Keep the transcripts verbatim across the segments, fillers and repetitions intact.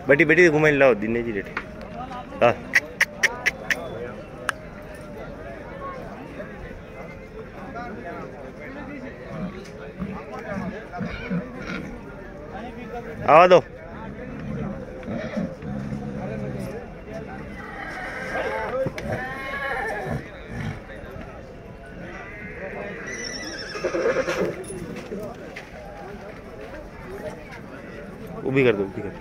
बेटी बेटी घुमाई लाओ दिने जी रेट हाँ आवा दो ऊभी कर दो ऊभी कर दो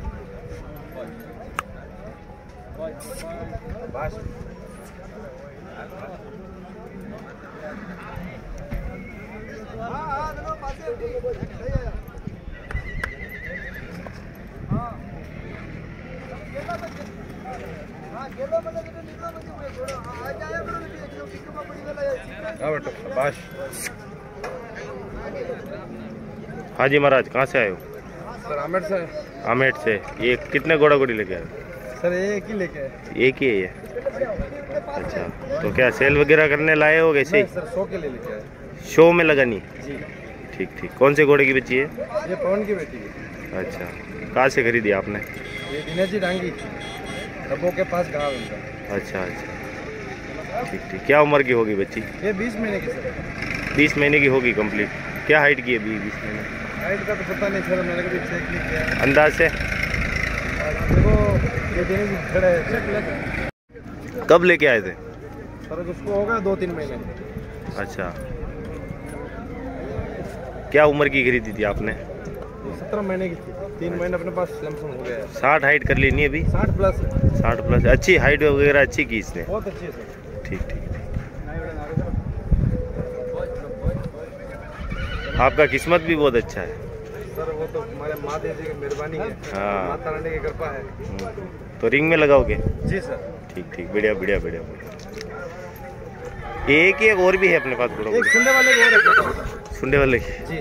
हाँ जी महाराज, कहाँ से आए हो? सर आमेट से। आमेट से। ये कितने घोड़ा घोड़ी लेके आए? सर एक ही लेके आए। एक ही है ये? अच्छा, तो क्या सेल वगैरह करने लाए हो कैसे ही? सर शो के लिए लेके आए। शो में लगानी? जी। ठीक ठीक। कौन से घोड़े की बच्ची है? ये पवन की बेटी है। अच्छा, कहाँ से खरीदी आपने? ये दिनेश जी डांगी डब्बो के पास गाँव उनका। अच्छा अच्छा, ठीक ठीक। क्या उम्र की होगी बच्ची? ये बीस महीने की सर। बीस महीने की होगी कंप्लीट। क्या हाइट की है अभी बीस महीने? हाइट का तो पता नहीं सर, मैंने कभी चेक नहीं किया अंदाज से। देखो ये दिनेश जी खड़े हैं। कब लेके आए थे? सर उसको हो गया दो तीन महीने। अच्छा, क्या उम्र की खरीदी थी आपने? सत्रह महीने की थी। तीन महीने अपने पास लमसम हो गया है। साठ हाइट कर लेनी अभी? साठ प्लस है। साठ प्लस। अच्छी हाइट वगैरह अच्छी की इसने? बहुत अच्छी है सर। ठीक ठीक। आपका किस्मत भी बहुत अच्छा है सर। वो तो हमारे माता जी की मेहरबानी है। हाँ, माता रानी की कृपा है। तो रिंग में लगाओगे? जी सर। ठीक ठीक, बढ़िया बढ़िया बढ़िया। एक ही एक और भी है अपने पास? एक सुंडे वाले को और है। सुंडे वाले की? जी।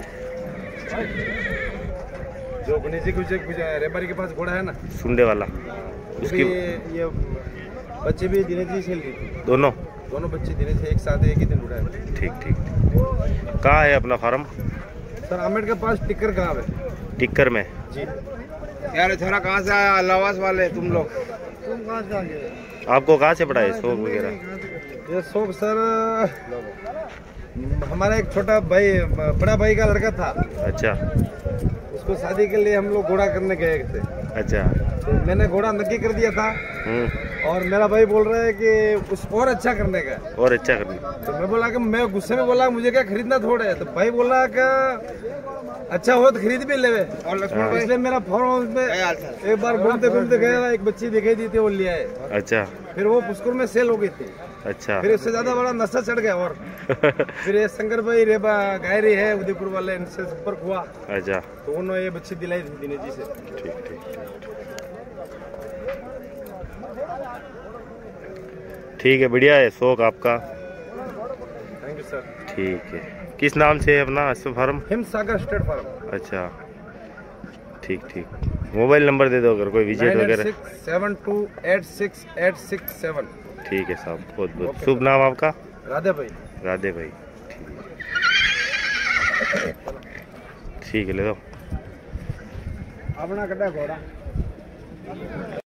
जो गणेश जी कुछ रेबारी के पास घोड़ा है ना, सुंडे वाला, उसकी ये बच्चे भी दिनेश जी से ली थी। दोनों दोनों बच्चे दिनेश एक साथ एक ही दिन उड़ाए। ठीक ठीक। कहाँ है अपना फार्म? सर आमेट के पास टिक्कर गाँव है। टिक्कर में? जी। यार छोरा कहाँ से आया? अल्लावास वाले तुम लोग? तुम कहाँ से आ गए? आपको कहाँ से पढ़ा है शौक वगैरह? ये शौक सर हमारा एक छोटा भाई, बड़ा भाई का लड़का था। अच्छा। उसको शादी के लिए हम लोग घोड़ा करने गए थे। अच्छा। तो मैंने घोड़ा नक्की कर दिया था और मेरा भाई बोल रहा है कि उस और अच्छा करने का। और अच्छा करने? तो मैं बोला कि मैं गुस्से में बोला मुझे क्या खरीदना थोड़ा है। तो भाई बोला कि अच्छा हो तो खरीद भी ले। और लक्ष्मण भाई इसलिए मेरा फार्म हाउस में एक बार घूमते घूमते गया, एक बच्ची दिखाई दी थी, वो लिया है। अच्छा। फिर वो पुष्कर में सेल हो गई थी। अच्छा। फिर इससे ज्यादा बड़ा नशा चढ़ गया। और फिर ये शंकर भाई रेबा गायरी है उदयपुर वाले, इनसे संपर्क हुआ। अच्छा। तो उन्होंने ये बच्ची दिलाई थी दिनेश जी से। ठीक ठीक ठीक है, बढ़िया है शौक आपका। Thank you sir. ठीक है। किस नाम से है अपना फार्म? Himsagar state farm. अच्छा, ठीक ठीक। मोबाइल नंबर दे दो अगर कोई विजिट वगैरह। Seven two eight six eight six seven. ठीक है साहब, बहुत बहुत शुभ नाम आपका? राधे भाई। राधे भाई, ठीक है, ले दो अपना कटा घोड़ा।